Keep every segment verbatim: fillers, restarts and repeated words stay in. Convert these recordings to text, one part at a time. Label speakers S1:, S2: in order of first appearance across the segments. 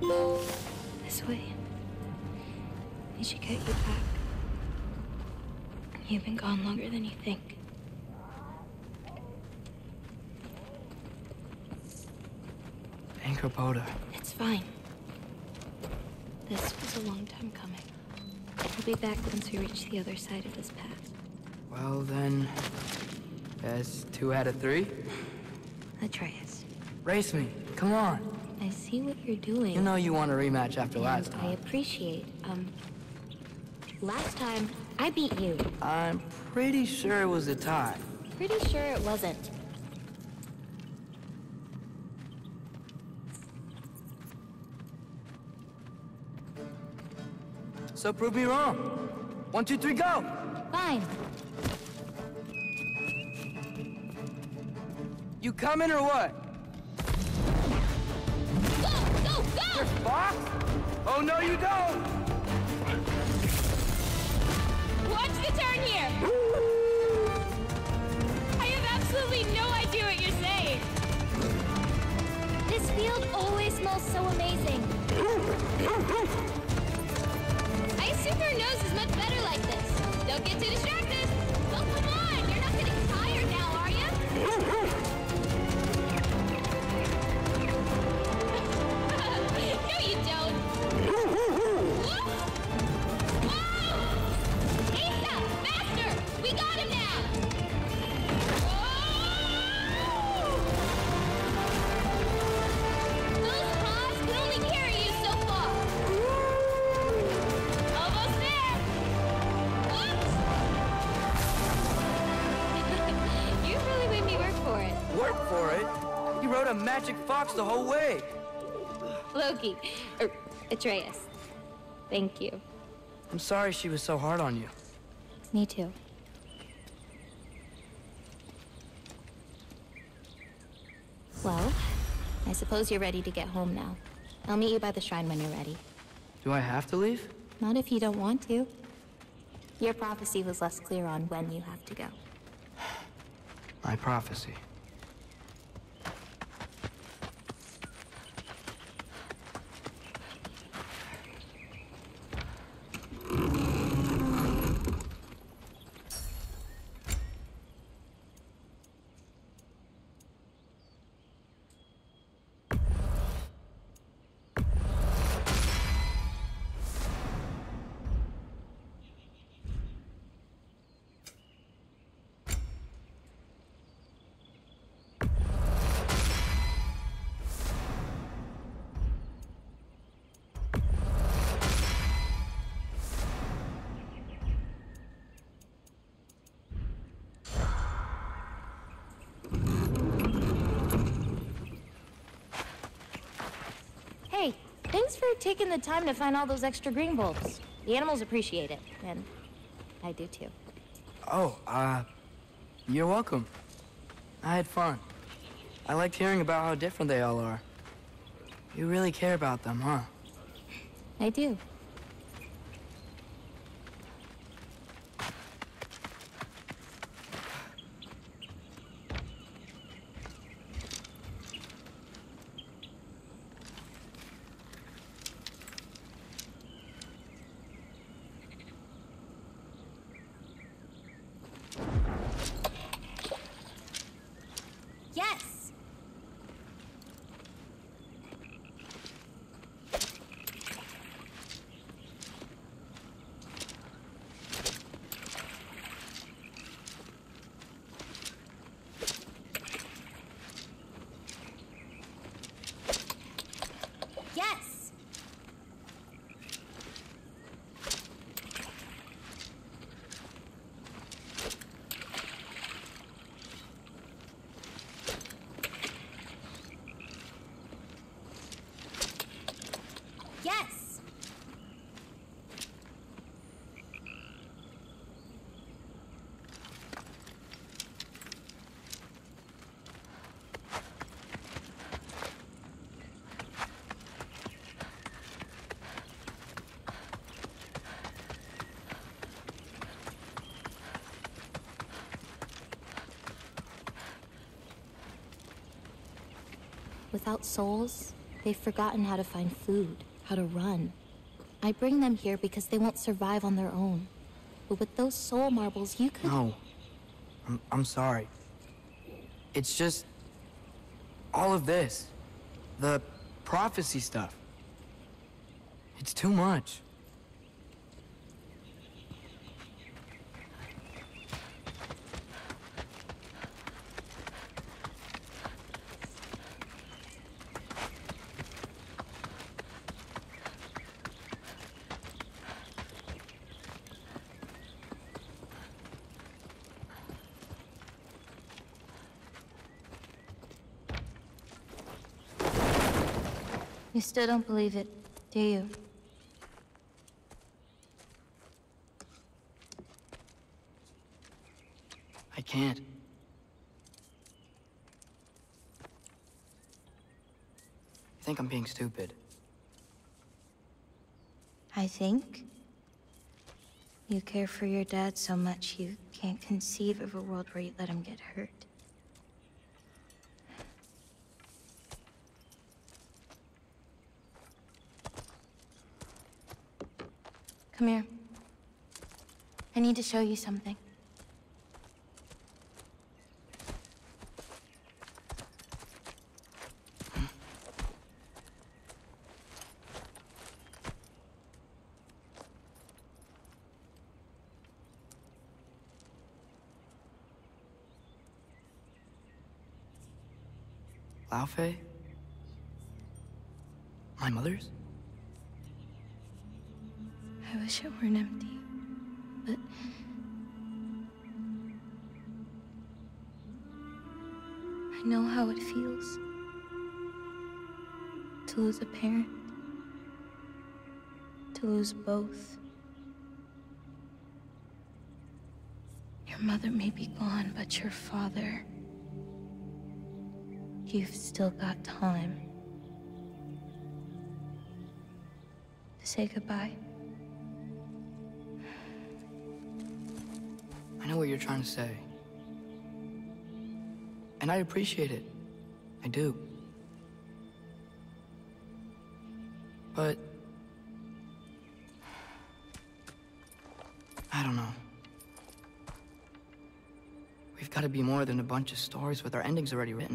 S1: This way. We should get you back. You've been gone longer than you think.
S2: Anchorboda.
S1: It's fine. This was a long time coming. We'll be back once we reach the other side of this path.
S2: Well then, that's two out of three?
S1: Atreus.
S2: Race me, come on.
S1: I see what you're doing.
S2: You know you want a rematch after
S1: and
S2: last time.
S1: I appreciate, um... Last time, I beat you.
S2: I'm pretty sure it was a tie.
S1: Pretty sure it wasn't.
S2: So prove me wrong. One, two, three, go!
S1: Fine.
S2: You coming or what?
S1: Go, go, go!
S2: You're Fox? Oh, no, you don't!
S3: Watch the turn here! I have absolutely no idea what you're saying.
S1: This field always smells so amazing.
S3: I assume your nose is much better like this. Don't get too distracted. Oh, come on! You're not getting tired now, are you? No, you don't. Whoop! Whoa! Asa! Faster! We got him now! Whoa! Those paws can only carry you so far. Almost there! Oops! You really made me work for it.
S2: Work for it? You rode a magic fox the whole way.
S1: Loki. Er, Atreus. Thank you.
S2: I'm sorry she was so hard on you.
S1: Me too. Well, I suppose you're ready to get home now. I'll meet you by the shrine when you're ready.
S2: Do I have to leave?
S1: Not if you don't want to. Your prophecy was less clear on when you have to go.
S2: My prophecy.
S1: Hey, thanks for taking the time to find all those extra green bulbs. The animals appreciate it, and I do too.
S2: Oh, uh, you're welcome. I had fun. I liked hearing about how different they all are. You really care about them, huh?
S1: I do. Yes! Yes! Yes! Without souls, They've forgotten how to find food, how to run. I bring them here because they won't survive on their own. But with those soul marbles, you could...
S2: No. I'm, I'm sorry. It's just... all of this. The prophecy stuff. It's too much.
S1: You still don't believe it, do you?
S2: I can't. I think I'm being stupid.
S1: I think you care for your dad so much you can't conceive of a world where you let him get hurt. Come here. I need to show you something.
S2: Lao Fei? My mother's?
S1: I wish it weren't empty, but... I know how it feels to lose a parent, to lose both. Your mother may be gone, but your father... You've still got time to say goodbye.
S2: I know what you're trying to say. And I appreciate it. I do. But... I don't know. We've got to be more than a bunch of stories with our endings already written.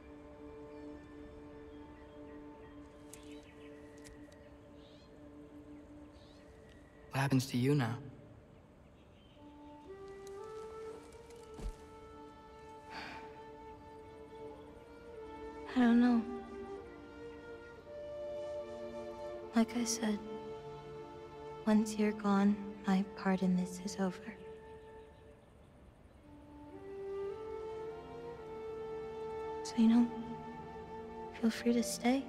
S2: What happens to you now?
S1: I don't know. Like I said, once you're gone, my part in this is over. So, you know, feel free to stay.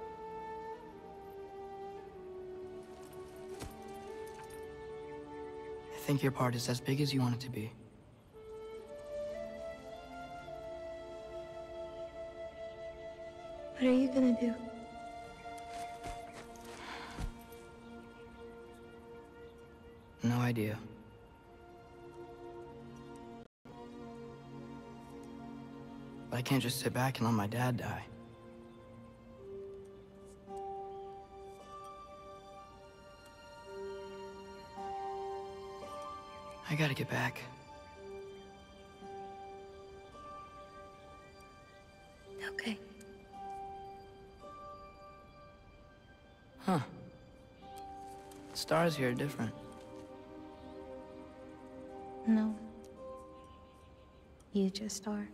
S2: I think your part is as big as you want it to be.
S1: What are you gonna do?
S2: No idea. But I can't just sit back and let my dad die. I gotta get back.
S1: Okay.
S2: Huh. The stars here are different.
S1: No. You just are.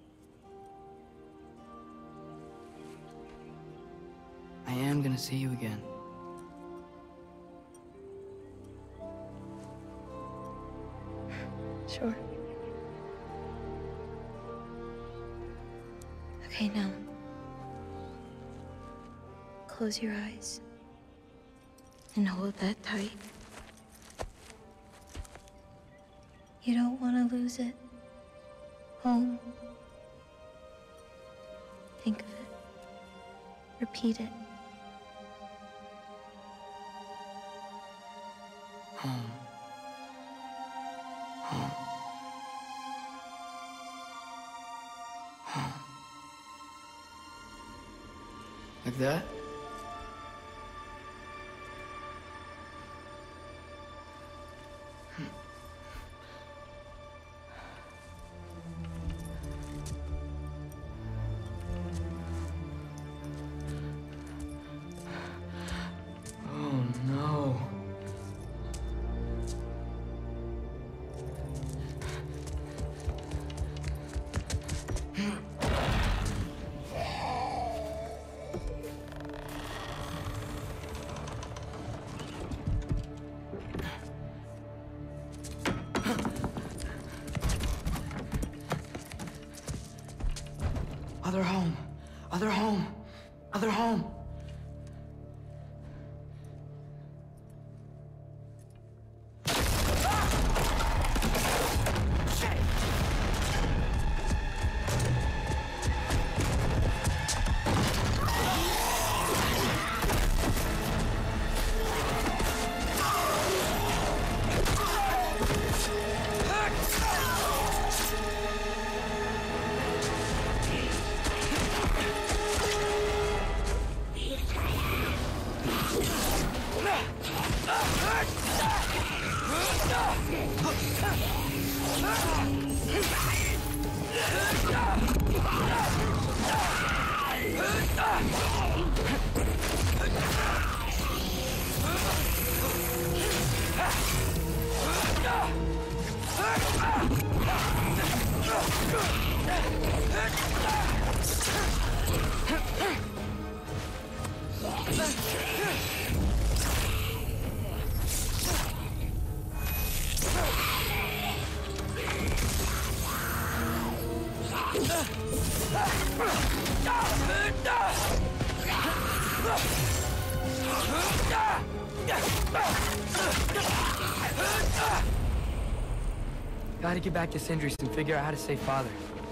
S2: I am gonna see you again.
S1: Sure. Okay, now. Close your eyes. And hold that tight. You don't want to lose it. Home. Think of it. Repeat it.
S2: Home. Home. Home. Like that? Gotta get back to Sindris and figure out how to save Father.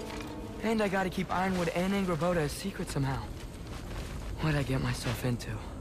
S2: And I gotta keep Ironwood and Angrboda a secret somehow. What'd I get myself into?